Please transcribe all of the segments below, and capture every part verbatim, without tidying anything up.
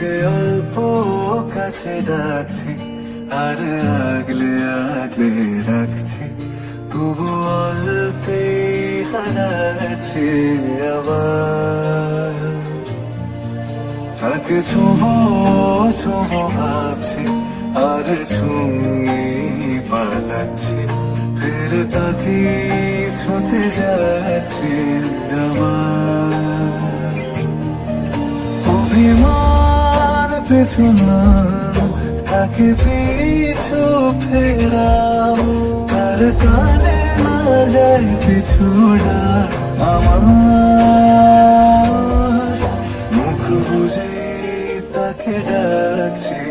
তাকে অল্প কাছে ডাকছি আর আগলে আগলে রাখছি, তবু অল্পে হারাচ্ছি আবার। তাকে ছুঁবো ছুঁবো ভাবছি আর ছুঁয়ে পালাচ্ছি, ফের তাকে ছুঁতে যাচ্ছি আবার। অভিমান পিছু না তাকে পিছু ফেরাম, তার কানে না যায় পিছুড়া আমার। মুখ বুঝে তাকে ডাকছি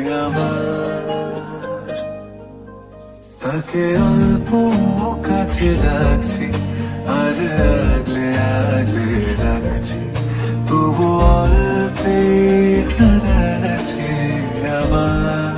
আবার, তাকে অল্প কাছে ডাকছি আর আগলে আগলে রাখছি, তবু অল্পে হারাচ্ছি আবার।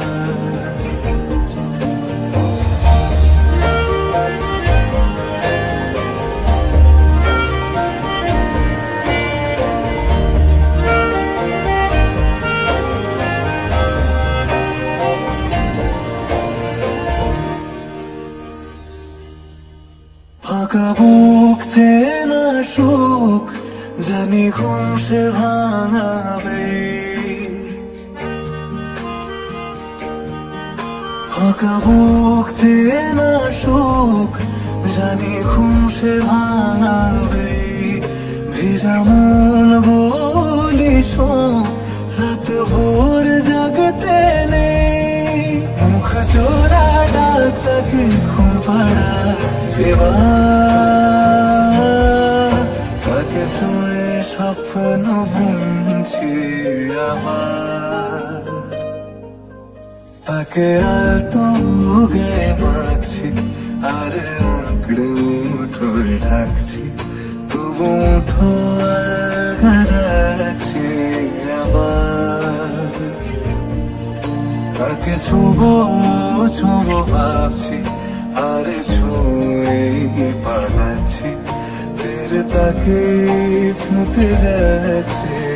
ফাঁকা বুক চেনা সুখ জানি ঘুম সে ভাঙাবে, ফাঁকা বুক চেনা সুখ জানি ঘুম সে ভাঙাবে। ভেজা মন বলি শোন রাত ভোর জাগতে নেই, মুখ চোরা ডাক তাকে ঘুম পাড়া এবার। তাকে ছুঁয়ে স্বপ্ন বুনছি আমার, তাকে আলতো গায়ে মাখছি আর আঁকড়ে মুঠো ঢাকছি, তবু মুঠো হারাচ্ছি আবার। তাকে ছুঁবো ছুঁবো ভাবছি আর ছুঁয়ে পালাচ্ছি, ফের তাকে ছুঁতে যাচ্ছে